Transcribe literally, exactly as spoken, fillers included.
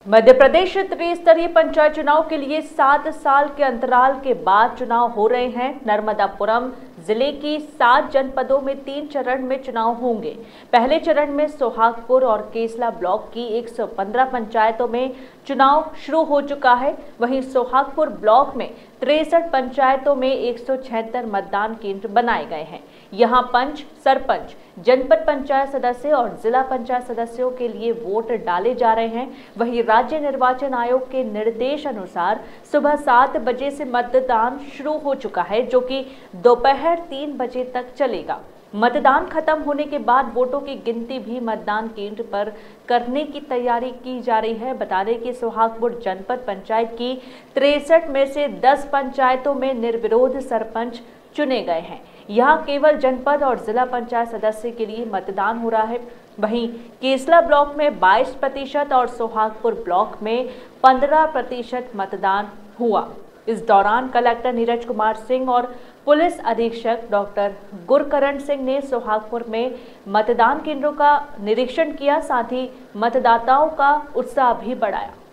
मध्य प्रदेश त्रिस्तरीय पंचायत चुनाव के लिए सात साल के अंतराल के बाद चुनाव हो रहे हैं। नर्मदापुरम जिले की सात जनपदों में तीन चरण में चुनाव होंगे। पहले चरण में सोहागपुर और केसला ब्लॉक की एक सौ पंद्रह पंचायतों में चुनाव शुरू हो चुका है। वहीं सोहागपुर ब्लॉक में तिरसठ पंचायतों में एक सौ छिहत्तर मतदान केंद्र बनाए गए हैं। यहां पंच, सरपंच, जनपद पंचायत सदस्य और जिला पंचायत सदस्यों के लिए वोट डाले जा रहे हैं। वहीं राज्य निर्वाचन आयोग के निर्देश अनुसार सुबह सात बजे से मतदान शुरू हो चुका है, जो कि दोपहर तीन बजे तक चलेगा। मतदान खत्म होने के बाद वोटों की गिनती भी मतदान केंद्र पर करने की तैयारी की जा रही है। बता दें कि सोहागपुर जनपद पंचायत की तिरसठ में से दस पंचायतों में निर्विरोध सरपंच चुने गए हैं। यहाँ केवल जनपद और जिला पंचायत सदस्य के लिए मतदान हो रहा है। वहीं केसला ब्लॉक में बाईस प्रतिशत और सोहागपुर ब्लॉक में पंद्रह प्रतिशत मतदान हुआ। इस दौरान कलेक्टर नीरज कुमार सिंह और पुलिस अधीक्षक डॉक्टर गुरकरण सिंह ने सोहागपुर में मतदान केंद्रों का निरीक्षण किया, साथ ही मतदाताओं का उत्साह भी बढ़ाया।